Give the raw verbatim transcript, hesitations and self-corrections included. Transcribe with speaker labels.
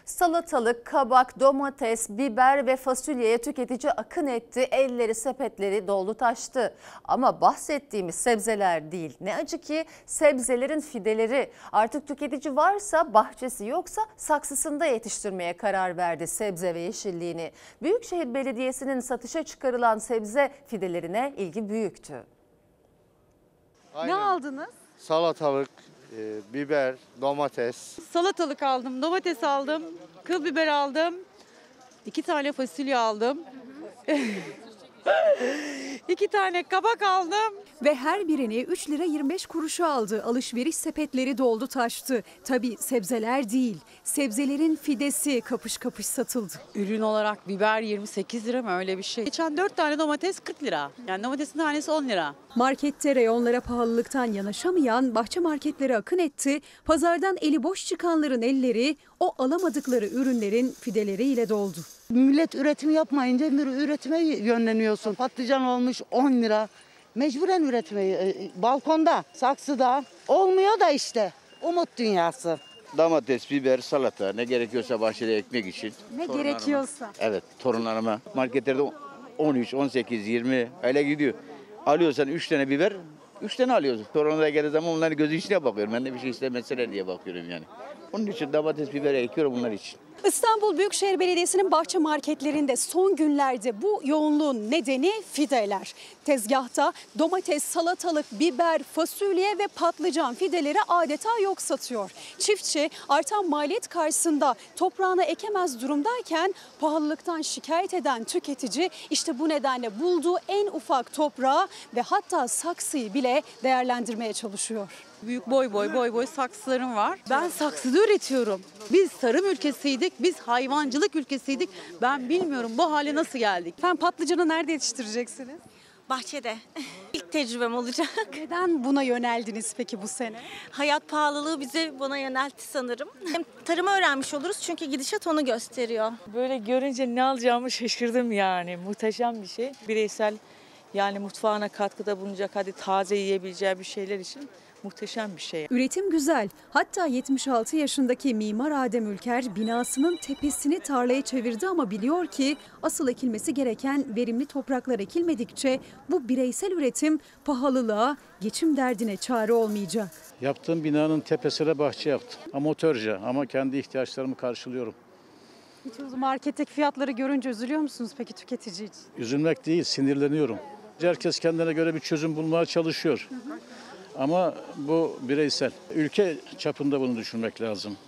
Speaker 1: Salatalık, kabak, domates, biber ve fasulyeye tüketici akın etti. Elleri, sepetleri doldu taştı. Ama bahsettiğimiz sebzeler değil. Ne acı ki sebzelerin fideleri. Artık tüketici varsa, bahçesi yoksa saksısında yetiştirmeye karar verdi sebze ve yeşilliğini. Büyükşehir Belediyesi'nin satışa çıkarılan sebze fidelerine ilgi büyüktü.
Speaker 2: Ne aldınız?
Speaker 3: Salatalık, e, biber, domates.
Speaker 2: Salatalık aldım, domates aldım, kıl biber aldım, iki tane fasulye aldım, iki tane kabak aldım.
Speaker 4: Ve her birini üç lira yirmi beş kuruşa aldı. Alışveriş sepetleri doldu taştı. Tabii sebzeler değil, sebzelerin fidesi kapış kapış satıldı.
Speaker 2: Ürün olarak biber yirmi sekiz lira mı, öyle bir şey. Geçen dört tane domates kırk lira. Yani domatesin tanesi on lira.
Speaker 4: Markette reyonlara pahalılıktan yanaşamayan bahçe marketlere akın etti. Pazardan eli boş çıkanların elleri o alamadıkları ürünlerin fideleriyle doldu.
Speaker 5: Millet üretim yapmayınca üretime yönleniyorsun. Patlıcan olmuş on lira. Mecburen üretmeyi, balkonda, saksıda olmuyor da işte umut dünyası.
Speaker 6: Domates, biber, salata, ne gerekiyorsa bahçede ekmek için.
Speaker 4: Ne gerekiyorsa.
Speaker 6: Evet, torunlarıma. Marketlerde on üç, on sekiz, yirmi öyle gidiyor. Alıyorsan üç tane biber, üç tane alıyorsun. Torunlara geldiği zaman onların gözü içine bakıyorum. Ben de bir şey istemeseler diye bakıyorum yani. Onun için domates, biber ekiyorum bunlar için.
Speaker 4: İstanbul Büyükşehir Belediyesi'nin bahçe marketlerinde son günlerde bu yoğunluğun nedeni fideler. Tezgahta domates, salatalık, biber, fasulye ve patlıcan fideleri adeta yok satıyor. Çiftçi artan maliyet karşısında toprağına ekemez durumdayken pahalılıktan şikayet eden tüketici işte bu nedenle bulduğu en ufak toprağı ve hatta saksıyı bile değerlendirmeye çalışıyor.
Speaker 2: Büyük boy boy boy boy saksılarım var. Ben saksıda üretiyorum. Biz tarım ülkesiydik, biz hayvancılık ülkesiydik. Ben bilmiyorum bu hale nasıl geldik.
Speaker 4: Efendim patlıcanı nerede yetiştireceksiniz?
Speaker 7: Bahçede. İlk tecrübem olacak.
Speaker 4: Neden buna yöneldiniz peki bu sene?
Speaker 7: Hayat pahalılığı bizi buna yöneltti sanırım. Hem tarımı öğrenmiş oluruz çünkü gidişat onu gösteriyor.
Speaker 8: Böyle görünce ne alacağımı şaşırdım yani. Muhteşem bir şey. Bireysel yani mutfağına katkıda bulunacak, hadi taze yiyebileceği bir şeyler için muhteşem bir şey.
Speaker 4: Üretim güzel. Hatta yetmiş altı yaşındaki mimar Adem Ülker binasının tepesini tarlaya çevirdi ama biliyor ki asıl ekilmesi gereken verimli topraklar ekilmedikçe bu bireysel üretim pahalılığa, geçim derdine çare olmayacak.
Speaker 9: Yaptığım binanın tepesine bahçe yaptım. Amatörce ama kendi ihtiyaçlarımı karşılıyorum.
Speaker 4: Hiç o marketteki fiyatları görünce üzülüyor musunuz peki tüketici için?
Speaker 9: Üzülmek değil, sinirleniyorum. Herkes kendine göre bir çözüm bulmaya çalışıyor. Hı hı. Ama bu bireysel. Ülke çapında bunu düşünmek lazım.